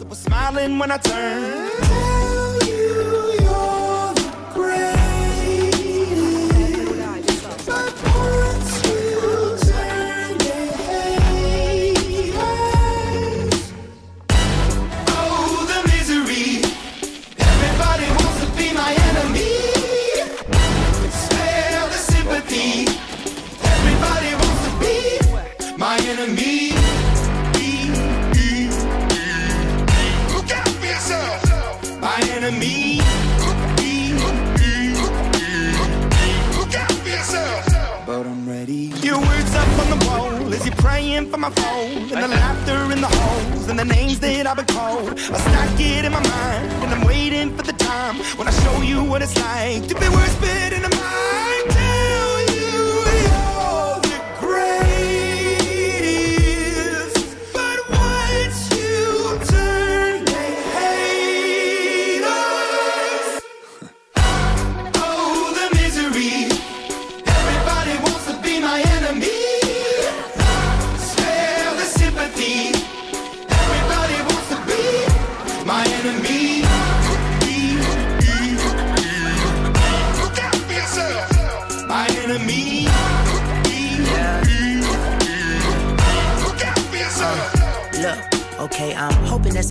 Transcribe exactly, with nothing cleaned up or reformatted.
that was smiling when I turned. Tell you you're the greatest, but once you turn, they hate us. Oh, the misery. Everybody wants to be my enemy. Spare the sympathy. Everybody wants to be my enemy. Look out for yourself. My enemy. Look out for yourself. But I'm ready. Your words up on the wall as you're praying for my phone, and the laughter in the halls and the names that I've been called. I stack it in my mind and I'm waiting for the time when I show you what it's like to be worse fit in the mind. Tell you you're the greatest, but once you turn, they hate us. Oh, the misery. Everybody wants to be my enemy. Spare the sympathy. Everybody wants to be my enemy. Look out for yourself. My enemy. Look out for yourself. Look, okay, I'm hoping that's